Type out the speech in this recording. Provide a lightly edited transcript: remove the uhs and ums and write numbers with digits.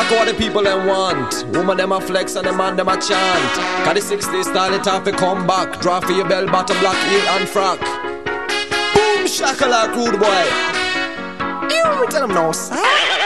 exactly what the people them want. Woman them a flex and the man them a chant. Cause the 60s style it have to come back. Draw for your bell bottom, black heel and frock. Boom shakalak rude boy. You tell them no, sir.